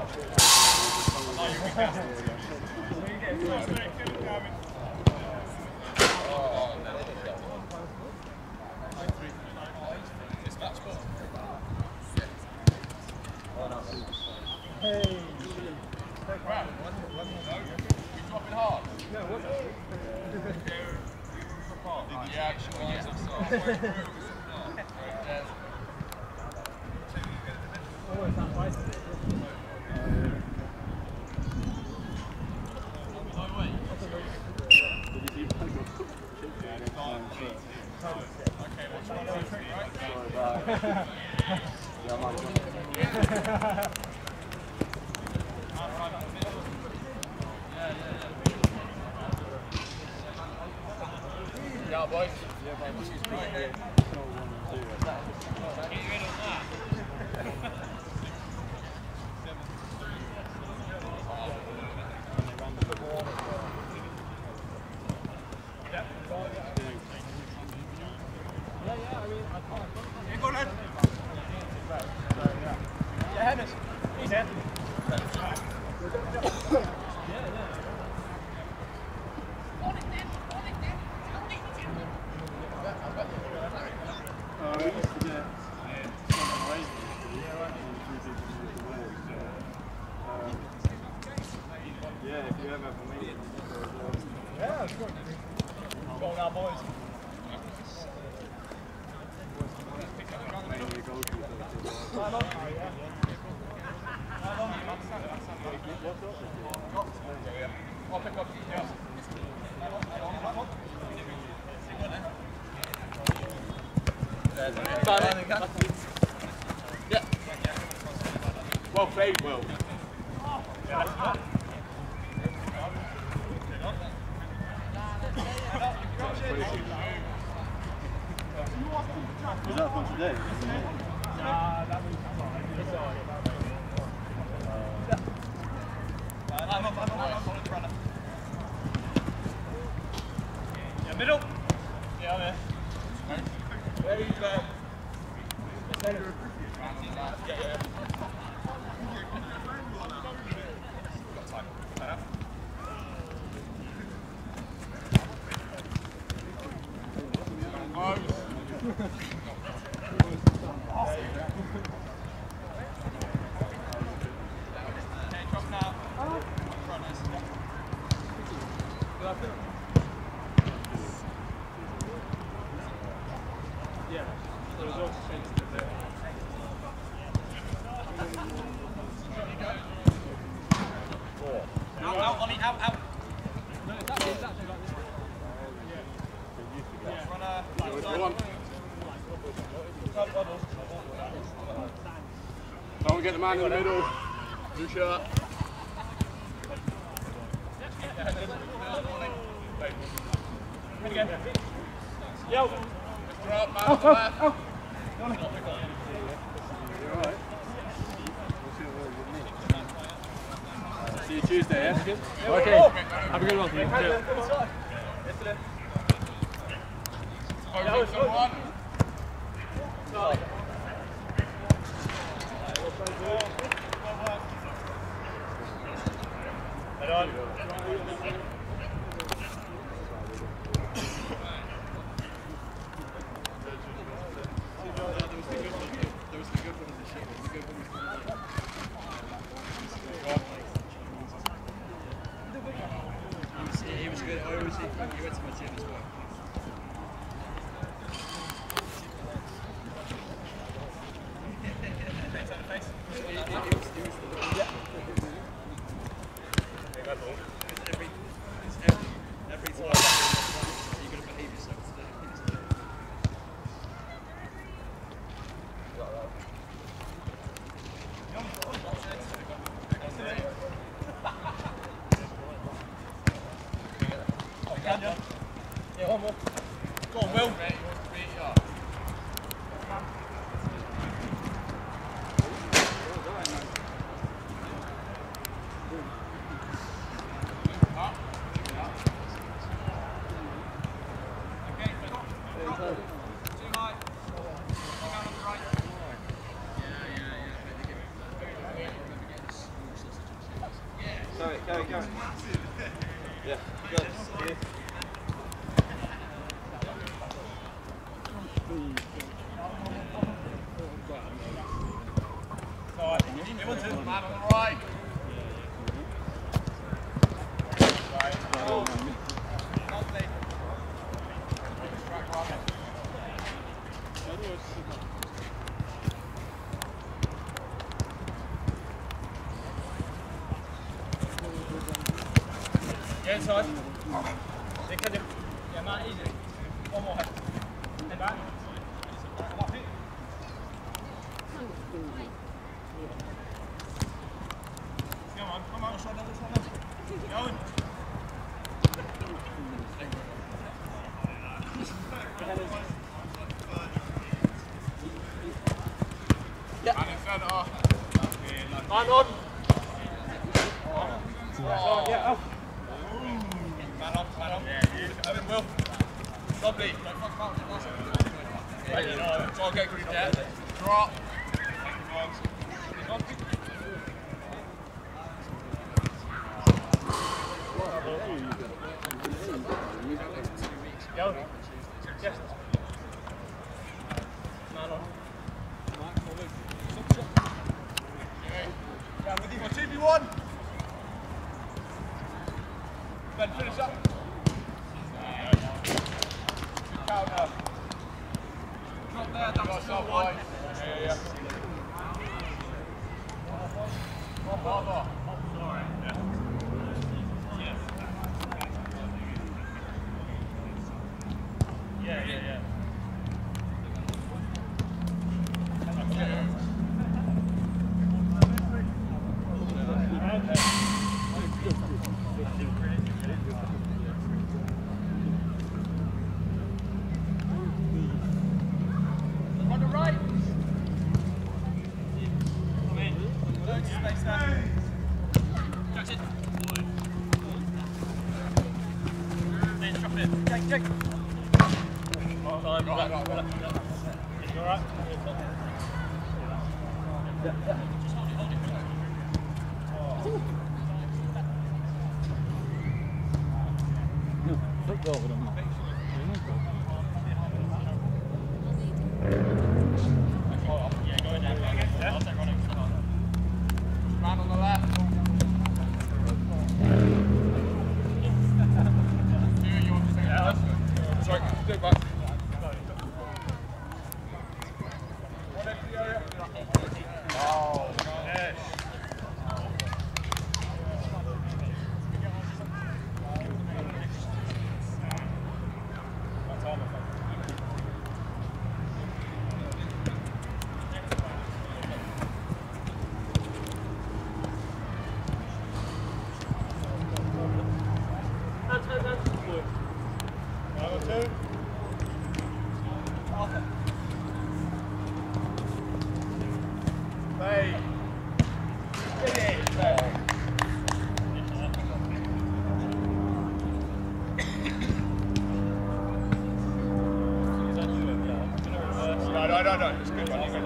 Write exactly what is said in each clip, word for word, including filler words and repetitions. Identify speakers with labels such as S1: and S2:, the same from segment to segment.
S1: Yeah, boys.
S2: Yeah. Well played, Will.
S3: Was that from today?
S4: Nah, that was I'm up, I'm up, I'm on the runner. Yeah, middle. Yeah, I'm there. Where are you going? Center. Yeah, yeah. Got time. Fair enough.
S2: Don't get the man in the middle. Blue shirt.
S4: Yo.
S2: Drop, man, on the left. See you Tuesday, yeah?
S1: Okay. Have a good one.
S2: Focus on one.
S4: Head on.
S3: He was good. I always think he went to my gym as well.
S4: Yeah, one more. Go on, Will.
S3: Carry, carry. Yeah, good. Here.
S4: You want to?
S2: Man on the right.
S4: Yeah, inside. Yeah, can you? Yeah, Matt, easy. One more head. Head back. Come up here. Come on, come on. This one, this one, this one. Going.
S2: Yeah. Man in centre.
S4: Man on. Oh. Yeah, up. Man on, man on. Yeah, yeah. Owen, Will. Lovely. Right, you know, try and get good at that.
S2: Drop.
S4: Go. Yes. Man on. Yeah, with you. two v one. Ben, finish up. Counter. Drop there, that's the one. Yeah, yeah, yeah. One more. Sorry. Yeah. Yeah, yeah, yeah. On the right. Come in. Loads of space there. Catch it. Then drop it. Jake, Jake. Time. Right, right, right, right. You alright? Yeah, yeah. Just hold it, hold it. Oh.
S1: Football with them.
S4: Yeah, go in there. Yeah, I'll take one.
S2: Man on the left. Yeah, you want to take
S4: Yeah,
S2: it?
S4: that's
S2: Sorry, do it back.
S4: Oh, yes. Hands, hands, hands. One, two. Arthur. Hey. Get it. No, no, no, no. It's good. One. You're good.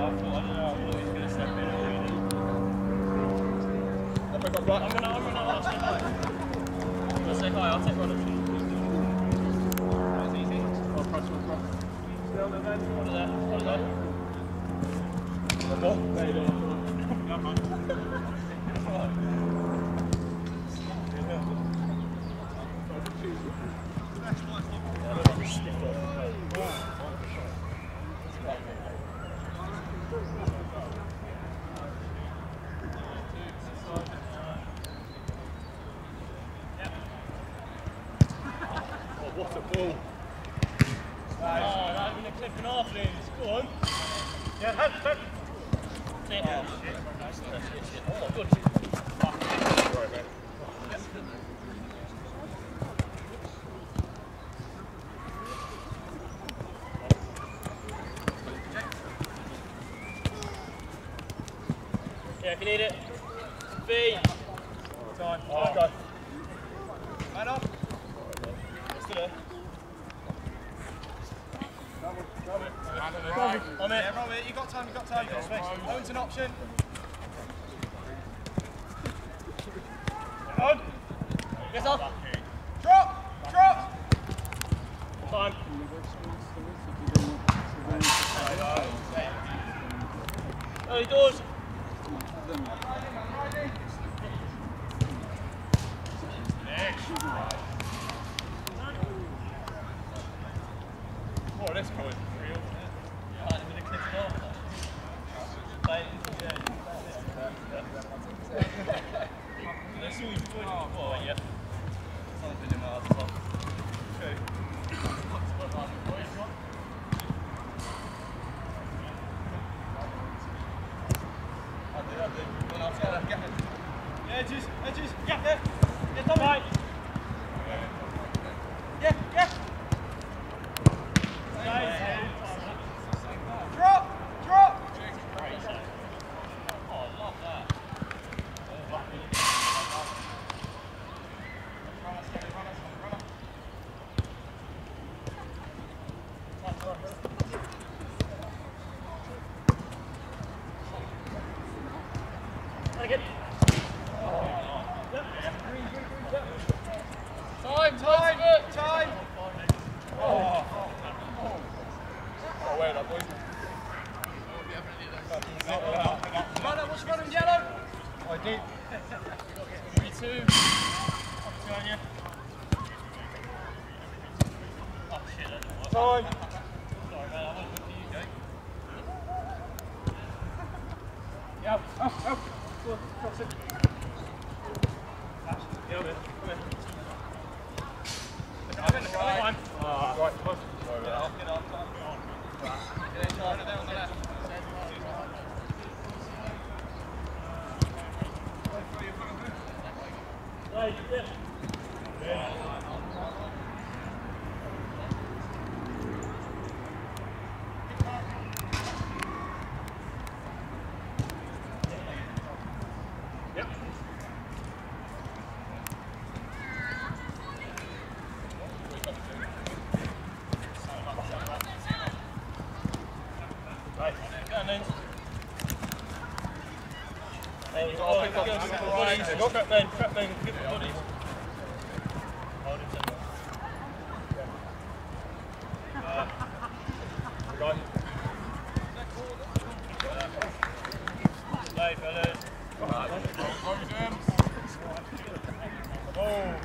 S4: I'll pick up right. I'm gonna, I'm gonna ask him. I'm gonna say hi. I'll take one of you. That's easy. I'll press one. Press. Still there, then. One there. One there. One more. There you go. Yeah, man. What a ball. Oh, that would have clipped an off, Liz. Go on. Yeah, have, have. Take it. Oh, shit. Oh, good. Right, mate. Yeah, if you need it. V. Time. Oh, go. Man up. Let's do it. On it. Yeah, Robert, you got time, you got time. Got space. Owen's an option. On. Yes, off.
S2: Drop! Drop!
S4: Time. Early doors.
S1: Oh, that's good. Real.
S4: Edges, edges, yeah, yeah, yeah, Tommy. Right. Yeah, yeah.
S2: Drop! Drop!
S4: Oh, I love that. Again.
S2: Time! Time! Time!
S1: Oh, well done, boys.
S2: Runner, what's running yellow?
S1: I did.
S4: three two. What's going on? Oh shit, that didn't work.
S1: Time.
S4: Sorry, man, I wasn't looking at you, Jake.
S1: Yeah, up, up. Go on, cross it.
S4: Yeah, man. Come here.
S1: Come in, come in. Ah, right, close. Sorry,
S4: Get off, get off, time.
S2: Get in, Charlie, there on the left.
S4: Right, yeah. Yeah.
S1: Yep.
S4: Right, go on then. There you go.
S1: I'll pick up
S4: Go,
S1: the
S4: go,
S1: right.
S4: bodies.
S1: There you go.
S4: Trap man, trap man, give the bodies. Hold it to
S1: Right.
S4: Play, fellas.
S1: Oh.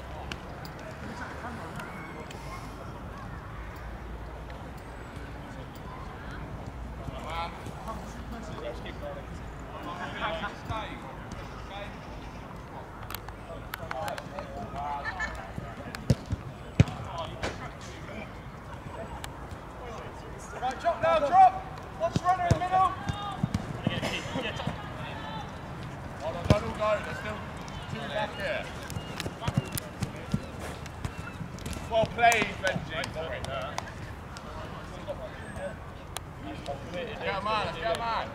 S2: Right, drop now, drop! Watch runner in the middle!
S1: Hold on, don't all go. There's still two back here. Well played, Benji. Sorry, no. Get him on, let's get him on.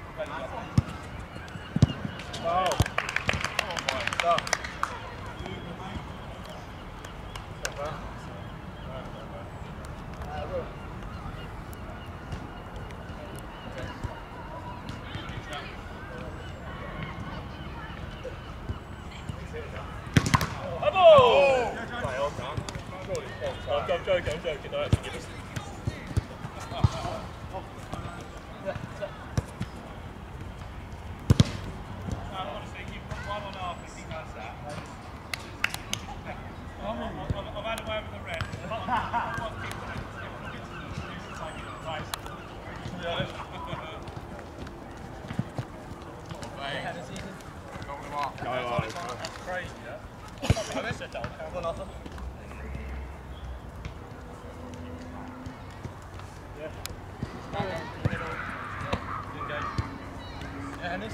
S1: Oh. Oh my God.
S4: I'm joking, I'm joking, no, that's forgive us. I've had a way with the red. That's crazy, yeah? Set that on camera. One Yeah. Yeah, Hennis.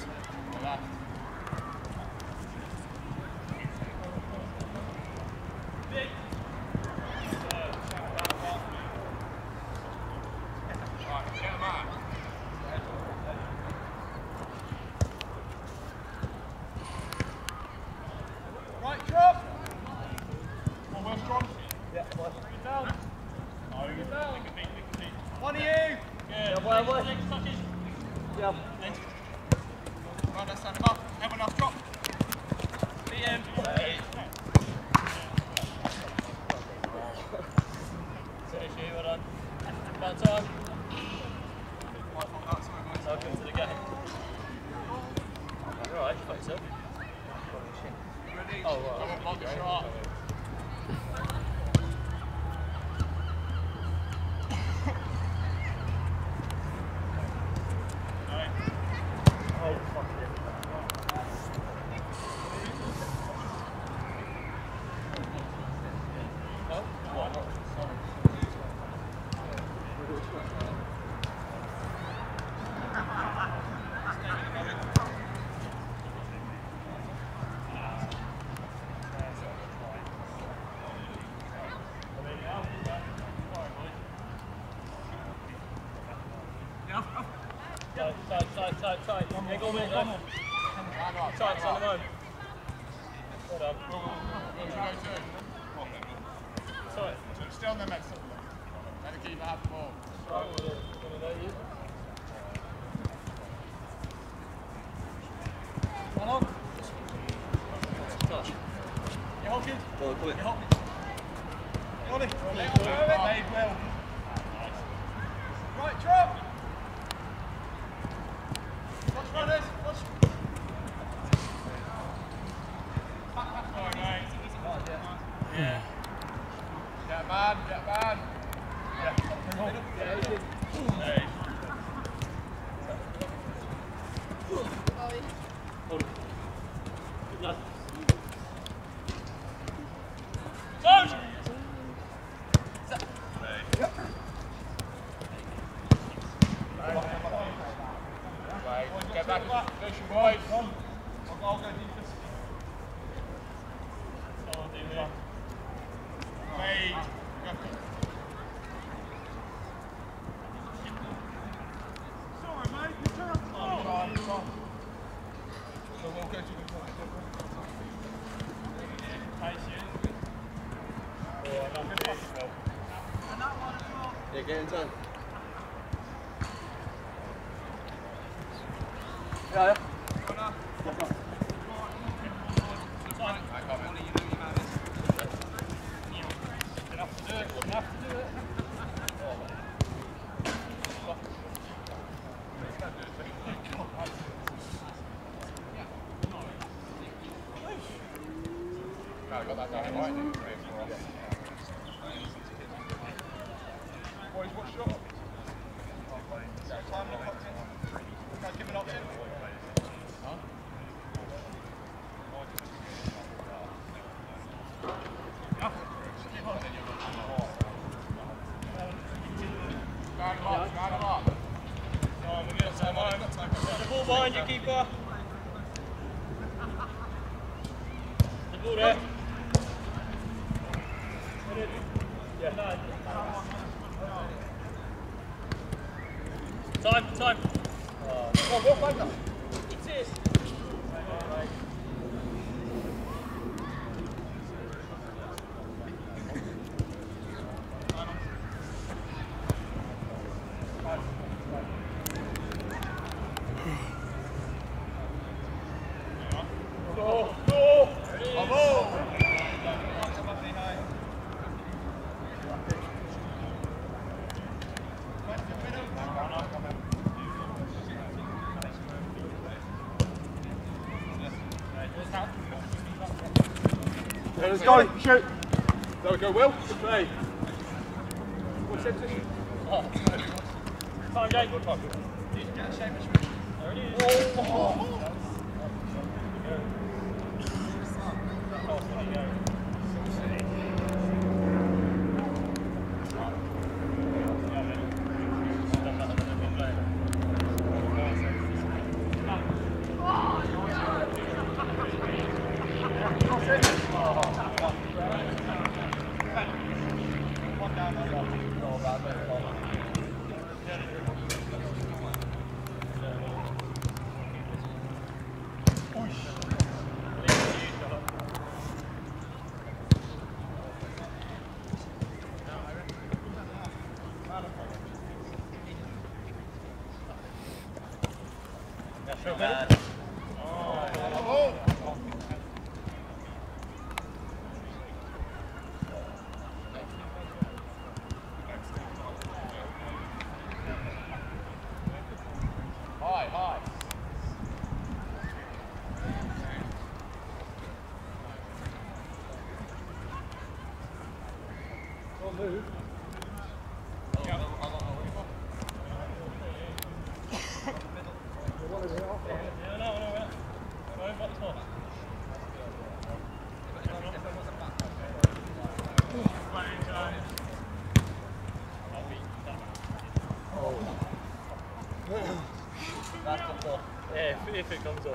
S4: Big.
S1: Right, get him on.
S2: Right, drop!
S1: Oh, where's John?
S2: Yeah, one.
S4: Get down. Oh, get down. Lick a beat, lick a beat.
S2: One of you!
S4: Good.
S2: Yeah, one, one.
S4: Next touches.
S2: Yeah.
S4: Then.
S2: Right, let's stand him up. Everyone else drop.
S4: B M.
S1: Ready?
S4: Oh, right.
S1: Come on, block the shot.
S4: Oh, fuck it. Oh, what? Tight, tight, tight, tight, tight. Yeah, go on, mate, go. Tight, send them home. Well done.
S1: Where do you go to?
S4: Tight.
S1: Stay on there, mate. Let the keeper have the ball.
S4: Right, we're gonna know you. One on. Touch. You hold it.
S3: Go on, come in.
S4: You hold it. You hold it. They will. Right, drop. Watch runners. Watch. Yeah.
S1: Get man, get man.
S4: Yeah. Yeah, he did. Hey. Hold it. Good lad. Touch!
S1: Get back in position, boys.
S4: I'll go deepest. Oh, dear.
S1: Wait.
S4: Sorry, mate. You turn. Oh,
S1: Come on, come on. So we'll go to the
S3: Yeah, get in time. Yeah, yeah.
S1: Enough to do it, enough to do it. I got that down right. Boys, what shot? Time lock option. Can I give an option? Huh? Guard him up, guard him up.
S4: Oh, we're getting time on. The ball behind you, keeper. The ball there. Yeah. Time, time. Oh.
S1: Come on, walk back up.
S4: It's it.
S1: Go, go. Bravo.
S2: Let's go, shoot. There we go, Will. Good play. What's that position?
S4: Oh. Time, Jake. There it is. Oh.
S2: move.
S1: Yeah, I got my uniform.
S4: Yeah, no, no, yeah. Go over the top.
S3: That comes off.
S4: Yeah, if, if it comes off.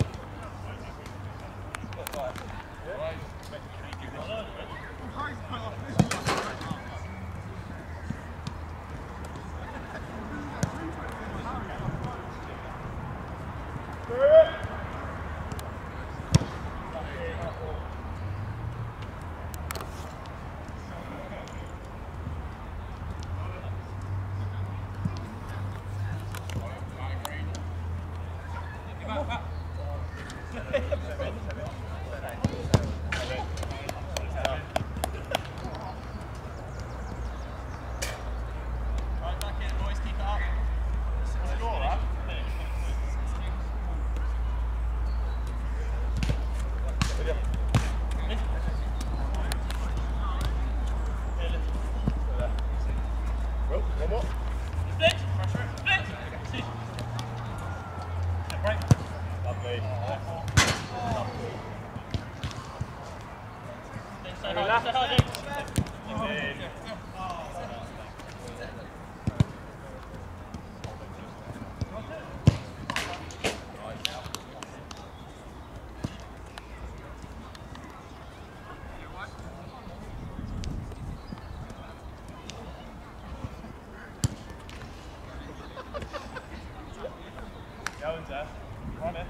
S4: Owen's there. Run it.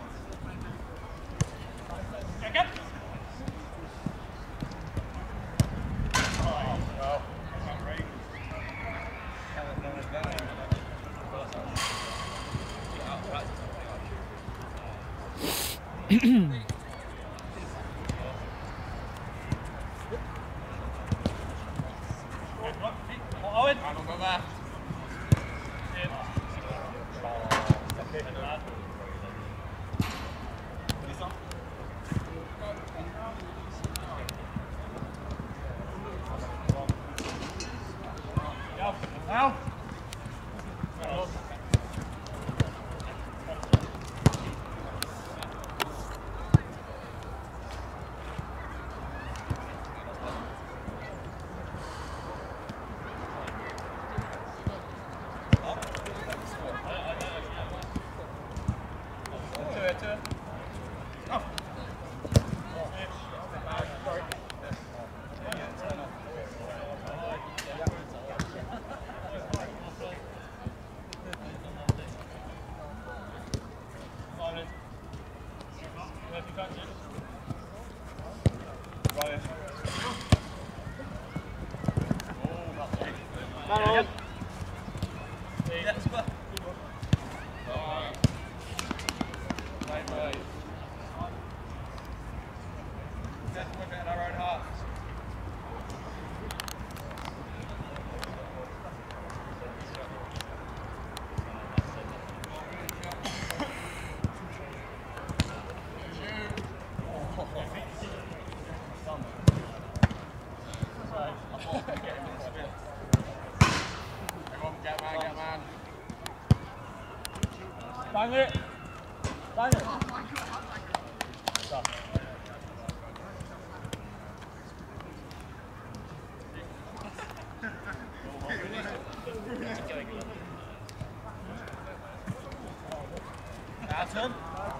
S4: Go, go. Oh, well. Owen.
S1: I don't go there.
S4: Now.
S2: Man on.
S4: Bang it! Bang it!
S3: That's him.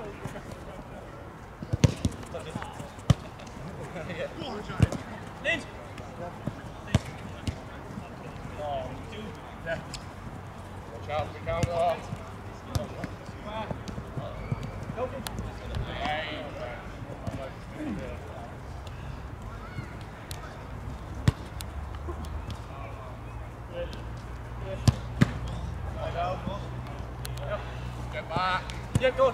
S4: Lead! Oh, dude. Yeah.
S1: Watch out, we count off. Get back.
S4: Yeah, go on.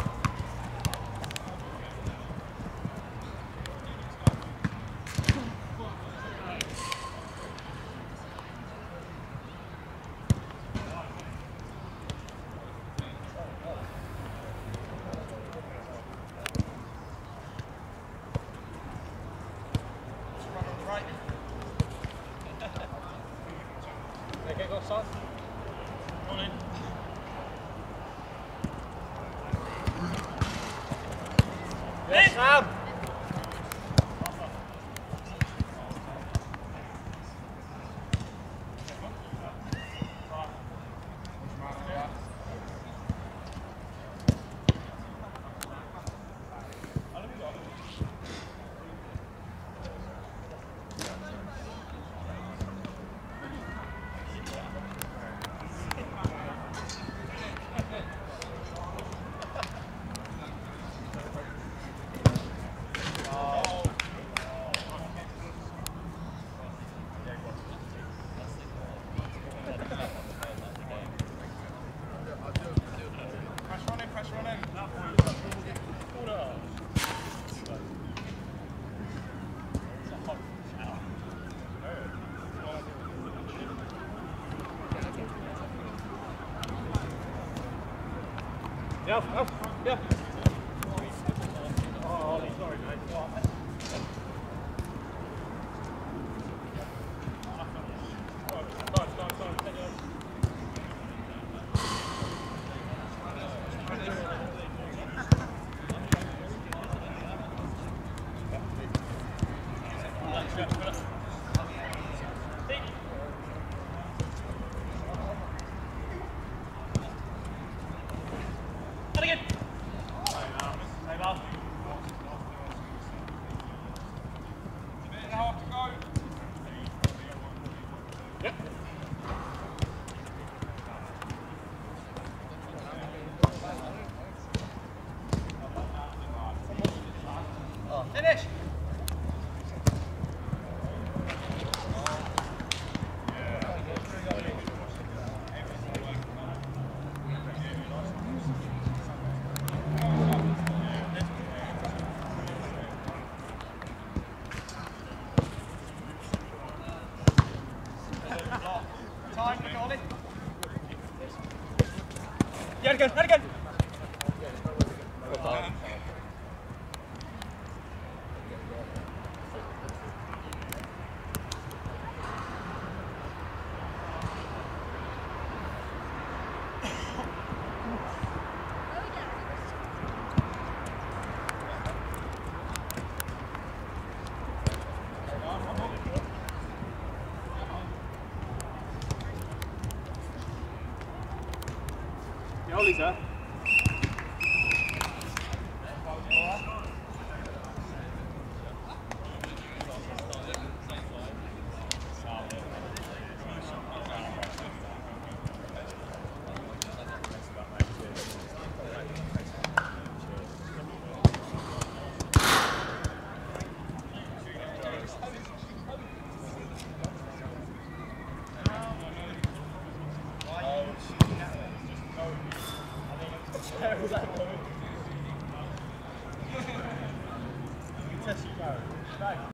S2: Alf, Alf, yeah. Oh, Ollie, sorry, mate. Time, time, time. Take it on.
S4: And again. Hey, Val.
S1: Minute and a half to go.
S2: Yep.
S4: Finish. Time for Colin. Yeah, again, and again.
S2: Yeah, Ollie's there.